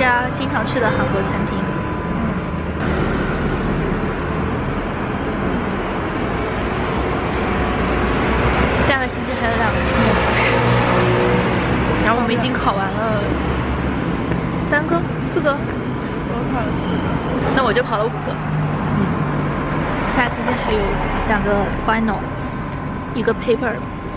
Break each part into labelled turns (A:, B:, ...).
A: 家经常去的韩国餐厅。下个星期还有2个期末考试，然后我们已经考完了3个、4个，
B: 我考了4个，
A: 那我就考了5个。下个星期还有2个 final， 1个 paper。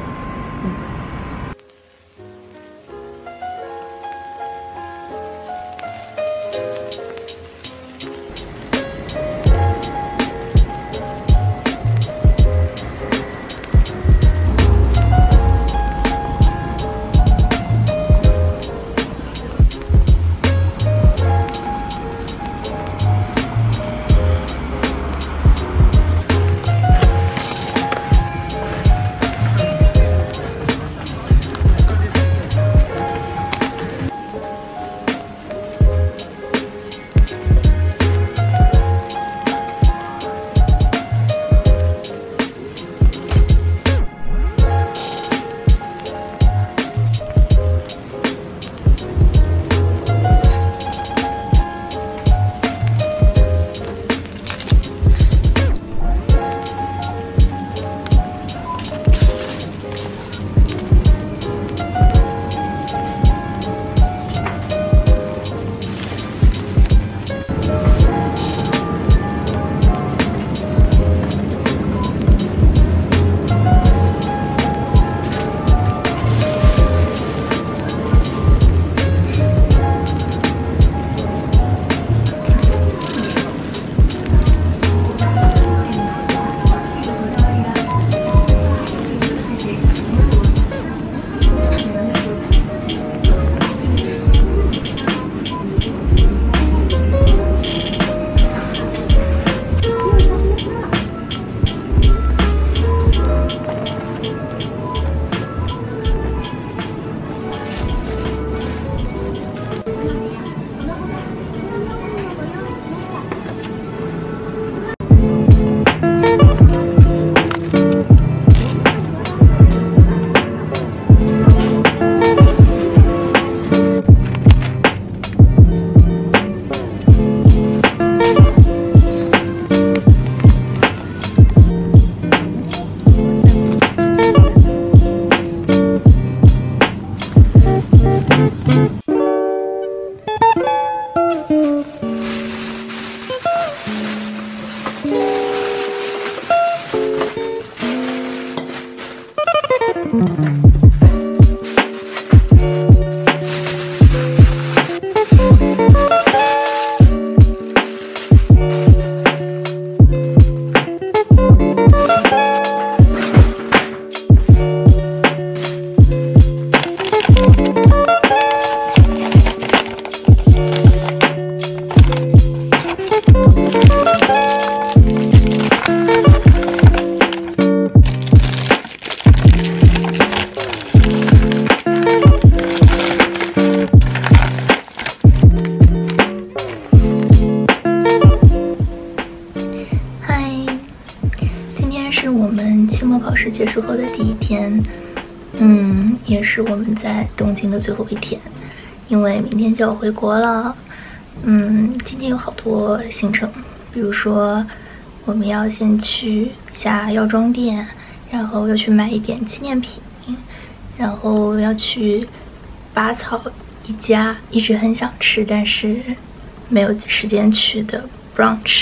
A: 考试结束后的第1天，也是我们在东京的最后1天，因为明天就要回国了。今天有好多行程，比如说我们要先去一下药妆店，然后要去买一点纪念品，然后要去拔草一家一直很想吃但是没有时间去的 brunch，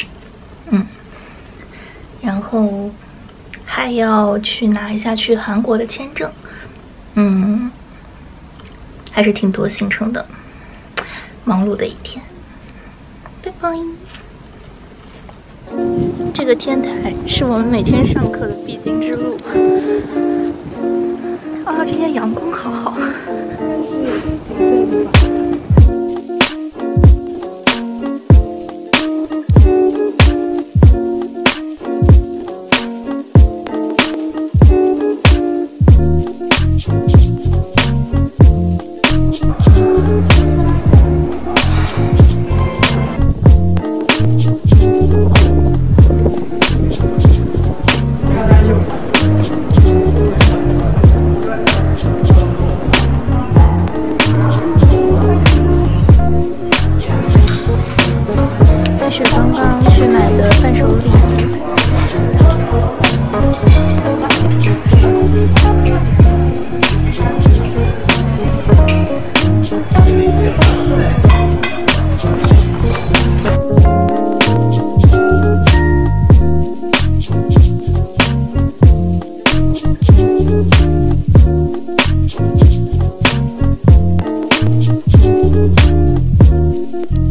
A: 然后还要去拿一下去韩国的签证，还是挺多行程的，忙碌的1天。拜拜。这个天台是我们每天上课的必经之路。啊，今天阳光好好。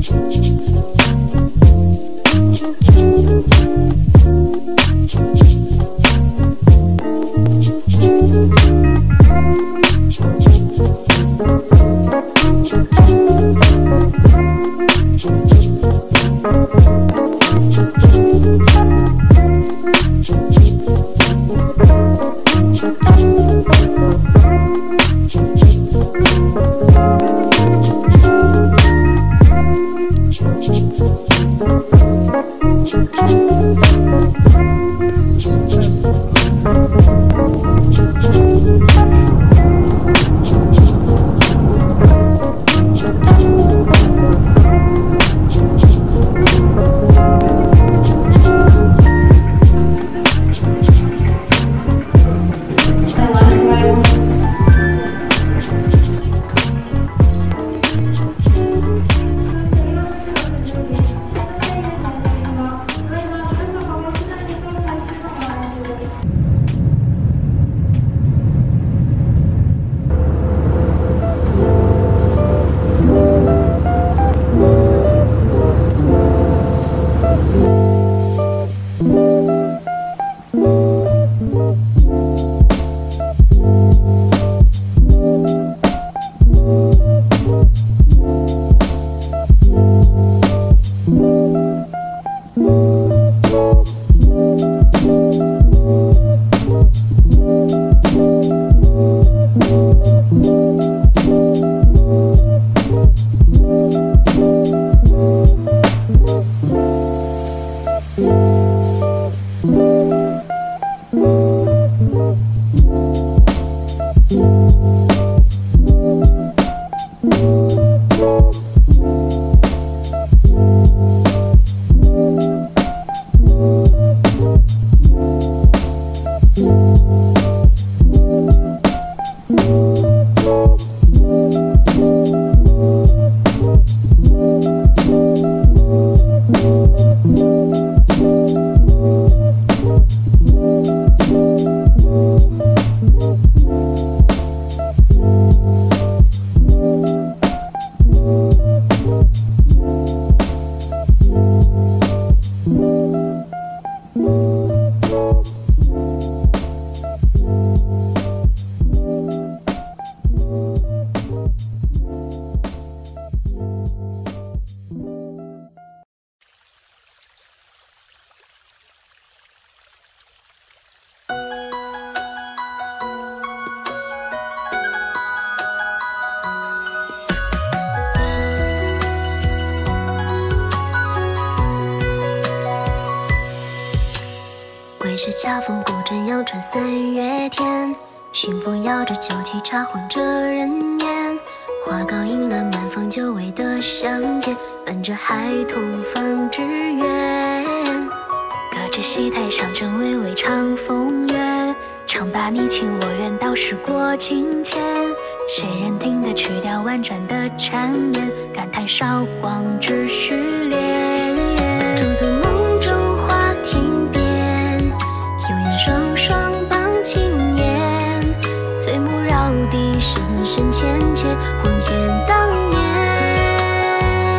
C: 归时恰逢古镇阳春三月天，熏风摇着酒旗，茶晃着人烟。花糕引了满房久违的相见，伴着孩童放纸鸢。隔着戏台上正微微唱风月，唱罢你情我愿，到时过境迁。谁人听得曲调婉转的缠绵，感叹韶光只虚恋。驻足梦中花亭边，有缘双双傍青烟。岁暮绕地深深浅浅，晃见当年。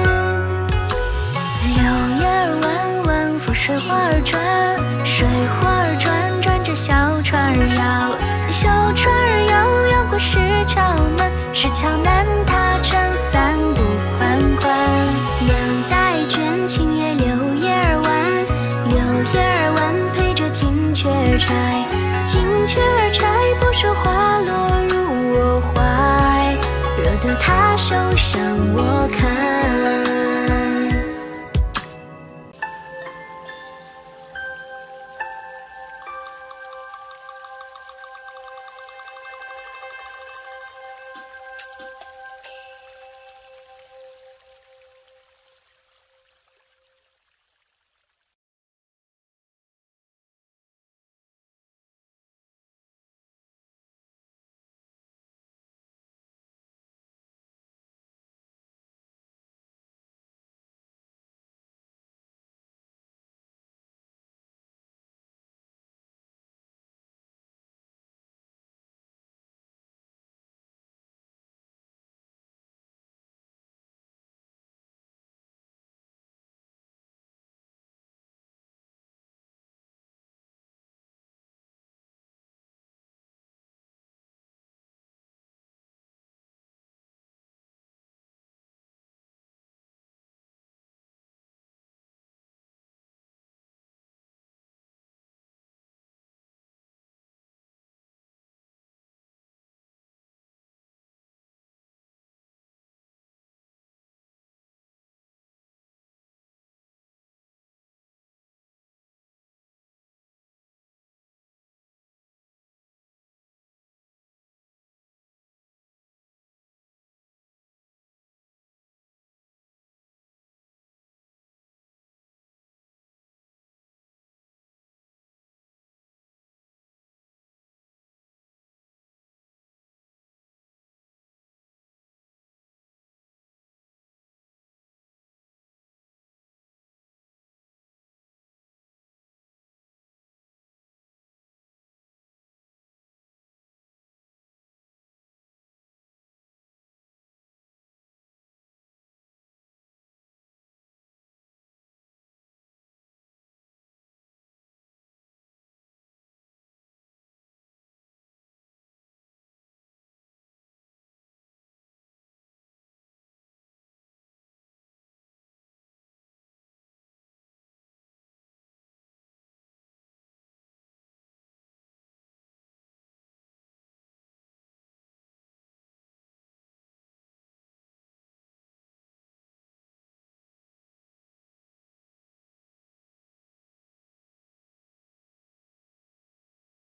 C: 柳叶儿弯弯，拂水花儿转，水花儿转，转着小船儿摇。小船儿摇，摇过石桥南，石桥南踏成三步宽宽。两代卷，青叶柳叶儿弯，柳叶儿弯陪着金雀儿钗，金雀儿钗不守花落入我怀，惹得他手向我看。